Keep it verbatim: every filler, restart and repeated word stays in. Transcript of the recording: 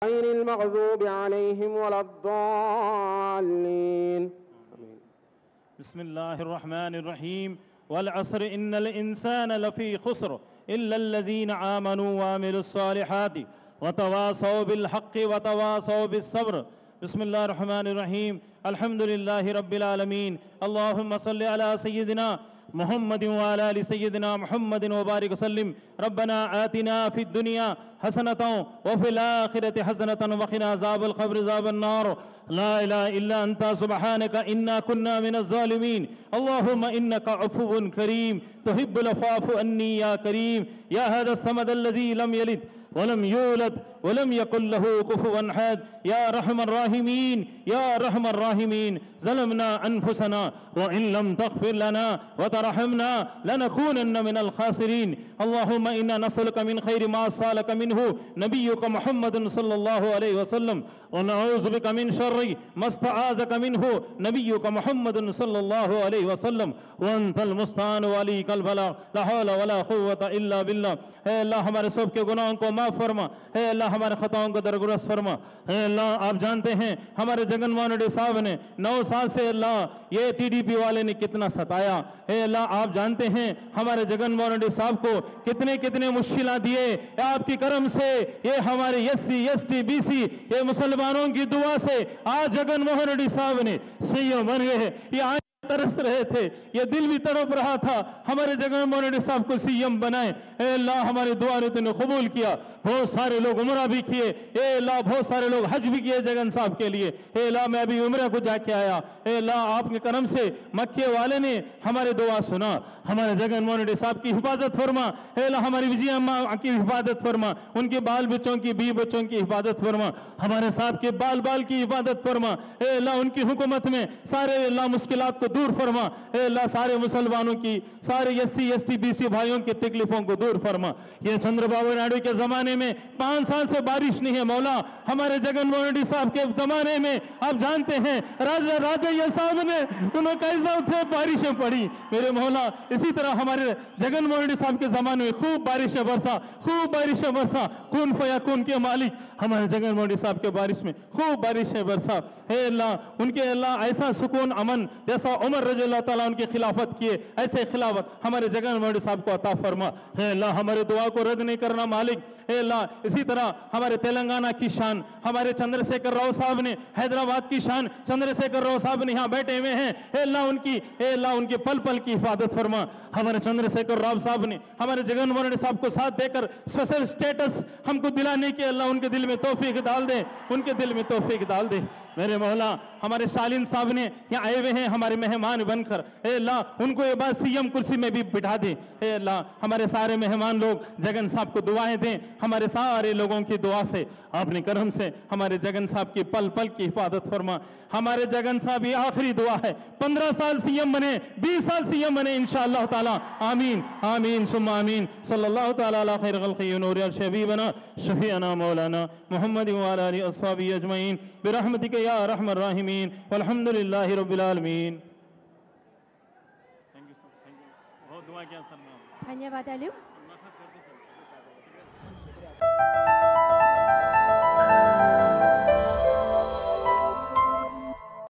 غير المغضوب عليهم ولا الضالين. بسم الله الرحمن الرحيم. والعصر إن الإنسان لفي خسر إلا الذين آمنوا وعملوا الصالحات وتواصوا بالحق وتواصوا بالصبر. بسم الله الرحمن الرحيم. الحمد لله رب العالمين. اللهم صل على سيدنا محمد وعلى آل سيدنا محمد وبارك وسلم. ربنا آتنا في الدنيا حسنة وفي الآخرة حسنة وقنا عذاب القبر عذاب النار. لا إله إلا أنت سبحانك إنا كنا من الظالمين. اللهم إنك عفو كريم تحب العفو عني يا كريم. يا هذا الصمد الذي لم يلد ولم يولد ولم يكن له كفوا أحد. يا أرحم الراحمين يا أرحم الراحمين. ظلمنا أنفسنا وإن لم تغفر لنا وترحمنا لنكونن من الخاسرين. اللهم إنا نسألك من خير ما سألك منه نبيك محمد صلى الله عليه وسلم ونعوذ بك من شر ما استعاذك منه نبيك محمد صلى الله عليه وسلم وأنت المستعان وعليك البلاغ. لا حول ولا قوة إلا بالله. हे अल्लाह हमारे सब के गुनाहों को माफ़ फरमा. हे अल्लाह हमारे खताओं को दरगुजर फरमा. हे अल्लाह आप जानते हैं हमारे जगन मोहन रेड्डी साहब ने नौ साल से अल्लाह ये टीडीपी वाले ने कितना सताया. हे अल्लाह आप जानते हैं हमारे जगन मोहन रेड्डी साहब को कितने कितने मुश्किलात दिए. आपकी करम से ये हमारे S C S T B C ये मुसलमानों की दुआ से आज जगन मोहन रेड्डी साहब ने सीएम बन गए. ये तरस रहे थे, ये दिल भी तड़प रहा था हमारे जगन मोहन रेड्डी साहब को सीएम बनाए. ए अल्लाह हमारी दुआ ने तूने कबूल किया. बहुत सारे लोग उम्रा भी किए. ए अल्लाह बहुत सारे लोग हज भी किए जगन साहब के लिए. ए अल्लाह मैं अभी उम्रा को जाके आया. ए अल्लाह आपके करम से मक्के वाले ने हमारी दुआ सुना. हमारे जगन मोहन रेड्डी साहब की हिफाजत फरमा. ए अल्लाह हमारी विजय अम्मा की हिफाजत फरमा. उनके बाल बच्चों की बी बच्चों की हिफाजत फरमा. हमारे साहब के बाल बाल की हिफाजत फरमा. ए अल्लाह उनकी हुकूमत में सारे अल्लाह मुश्किलात को दूर फरमा. ए अल्लाह सारे मुसलमानों की सारे S C S T B C भाइयों की तकलीफों को दूर फरमा. ये चंद्रबाबू नायडू के जमाने में पांच साल से बारिश नहीं है मौला. हमारे जगन मोहन रेड्डी साहब के जमाने में आप जानते हैं राजा राजा साहब ने उन्होंने कैसा थे बारिशें पड़ी मेरे मौला. इसी तरह हमारे जगन मोहन रेड्डी साहब के जमाने में खूब बारिशें बरसा खूब बारिशें बरसा. कौन फया कौन के मालिक हमारे जगन मोहन रेड्डी साहब के बारिश में खूब बारिशें बरसा. हे अल्लाह उनके अल्लाह ऐसा सुकून अमन जैसा उमर रज़ी अल्लाह ताला उनकी खिलाफत किए ऐसे खिलाफत हमारे जगन मोहन रेड्डी साहब को अता फरमा. हे अल्लाह हमारे दुआ को रद्द नहीं करना मालिक. हे अल्लाह इसी तरह हमारे तेलंगाना की शान हमारे चंद्रशेखर राव साहब ने हैदराबाद की शान चंद्रशेखर राव साहब ने यहाँ बैठे हुए हैं. हे अल्लाह उनकी हे अल्लाह उनके पल पल की हिफाजत फरमा. हमारे चंद्रशेखर राव साहब ने हमारे जगन मोहन रेड्डी साहब को साथ देकर स्पेशल स्टेटस हमको दिलाने के अल्लाह उनके दिल में तौफीक डाल दे. उनके दिल में तौफीक डाल दे मेरे मौला. हमारे शालीन साहब ने यहाँ आए हुए हैं हमारे मेहमान बनकर. हे अल्लाह उनको ये बात सीएम कुर्सी में भी बिठा दे. हे अल्लाह हमारे सारे मेहमान लोग जगन साहब को दुआएं दें. हमारे सारे लोगों की दुआ से अपने करम से हमारे जगन साहब की पल पल की हिफाजत फरमा. हमारे जगन साहब ये आखिरी दुआ है. पंद्रह साल सीएम बने बीस साल सीएम बने इंशाअल्लाह ताला. आमीन आमीन सुम्मा आमीन. सल्लल्लाहु ताला अला खैर खल्क़ी नूर शबीबना शफीअना मौलाना मुहम्मद व अला आलिहि अस्हाबी अजमईन बिरहमतिक या अरहमर राहिमीन वल्हम्दुलिल्लाहि रब्बिल आलमीन. Thank you sir. Thank you. बहुत दुआ किया सर. ధన్యవాదాలు.